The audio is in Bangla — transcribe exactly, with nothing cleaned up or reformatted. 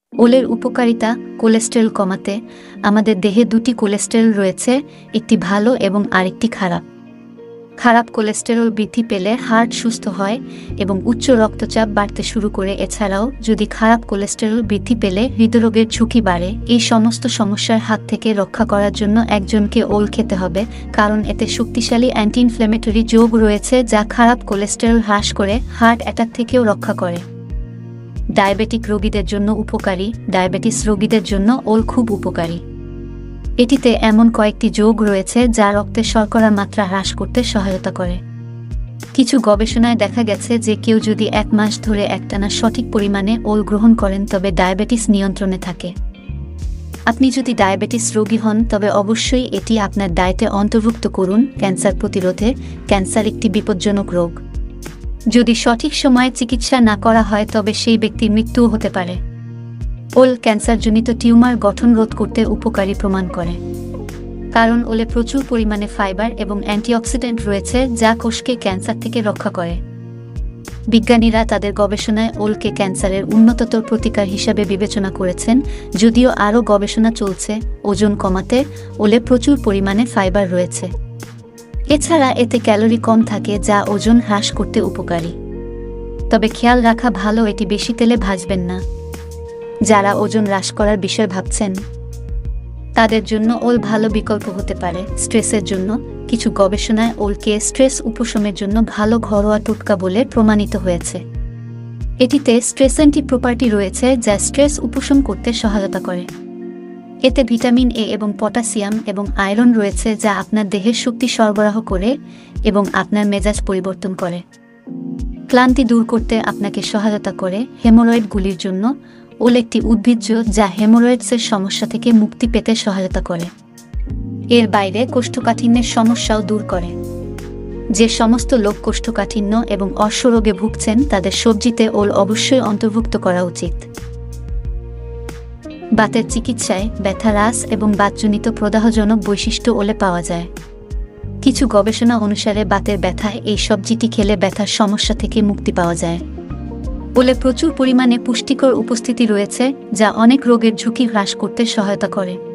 ওলের উপকারিতা কোলেস্টেরল কমাতে। আমাদের দেহে দুটি কোলেস্টেরল রয়েছে, একটি ভালো এবং আরেকটি খারাপ। খারাপ কোলেস্টেরল বৃদ্ধি পেলে হার্ট সুস্থ হয় এবং উচ্চ রক্তচাপ বাড়তে শুরু করে। এছাড়াও যদি খারাপ কোলেস্টেরল বৃদ্ধি পেলে হৃদরোগের ঝুঁকি বাড়ে। এই সমস্ত সমস্যার হাত থেকে রক্ষা করার জন্য একজনকে ওল খেতে হবে, কারণ এতে শক্তিশালী অ্যান্টি ইনফ্ল্যামেটরি যোগ রয়েছে যা খারাপ কোলেস্টেরল হ্রাস করে হার্ট অ্যাটাক থেকেও রক্ষা করে। ডায়াবেটিক রোগীদের জন্য উপকারী। ডায়াবেটিস রোগীদের জন্য ওল খুব উপকারী। এটিতে এমন কয়েকটি যোগ রয়েছে যা রক্তে শর্করার মাত্রা হ্রাস করতে সহায়তা করে। কিছু গবেষণায় দেখা গেছে যে কেউ যদি এক মাস ধরে একটানা সঠিক পরিমাণে ওল গ্রহণ করেন তবে ডায়াবেটিস নিয়ন্ত্রণে থাকে। আপনি যদি ডায়াবেটিস রোগী হন তবে অবশ্যই এটি আপনার ডায়েটে অন্তর্ভুক্ত করুন। ক্যান্সার প্রতিরোধে। ক্যান্সার একটি বিপজ্জনক রোগ। যদি সঠিক সময়ে চিকিৎসা না করা হয় তবে সেই ব্যক্তির মৃত্যুও হতে পারে। ওল ক্যান্সারজনিত টিউমার গঠন রোধ করতে উপকারী প্রমাণ করে, কারণ ওলে প্রচুর পরিমাণে ফাইবার এবং অ্যান্টিঅক্সিডেন্ট রয়েছে যা কোষকে ক্যান্সার থেকে রক্ষা করে। বিজ্ঞানীরা তাদের গবেষণায় ওলকে ক্যান্সারের উন্নততর প্রতিকার হিসাবে বিবেচনা করেছেন, যদিও আরও গবেষণা চলছে। ওজন কমাতে ওলে প্রচুর পরিমাণে ফাইবার রয়েছে। এছাড়া এতে ক্যালোরি কম থাকে যা ওজন হ্রাস করতে উপকারী। তবে খেয়াল রাখা ভালো, এটি বেশি তেলে ভাজবেন না। যারা ওজন হ্রাস করার বিষয় ভাবছেন তাদের জন্য ওল ভালো বিকল্প হতে পারে। স্ট্রেসের জন্য কিছু গবেষণায় ওলকে স্ট্রেস উপশমের জন্য ভালো ঘরোয়া টোটকা বলে প্রমাণিত হয়েছে। এটিতে স্ট্রেস অ্যান্টি প্রপার্টি রয়েছে যা স্ট্রেস উপশম করতে সহায়তা করে। এতে ভিটামিন এ এবং পটাশিয়াম এবং আয়রন রয়েছে যা আপনার দেহের শক্তি সরবরাহ করে এবং আপনার মেজাজ পরিবর্তন করে। ক্লান্তি দূর করতে আপনাকে সহায়তা করে। হেমোরয়েডগুলির জন্য ওল একটি উদ্ভিজ্জ যা হেমোরয়েডসের সমস্যা থেকে মুক্তি পেতে সহায়তা করে। এর বাইরে কোষ্ঠকাঠিন্যের সমস্যাও দূর করে। যে সমস্ত লোক কোষ্ঠকাঠিন্য এবং অশ্বরোগে ভুগছেন তাদের সবজিতে ওল অবশ্যই অন্তর্ভুক্ত করা উচিত। বাতের চিকিৎসায় ব্যথা হ্রাস এবং বাতজনিত প্রদাহজনক বৈশিষ্ট্য ওলে পাওয়া যায়। কিছু গবেষণা অনুসারে বাতের ব্যথায় এই সবজিটি খেলে ব্যথার সমস্যা থেকে মুক্তি পাওয়া যায়। ওলে প্রচুর পরিমাণে পুষ্টিকর উপস্থিতি রয়েছে যা অনেক রোগের ঝুঁকি হ্রাস করতে সহায়তা করে।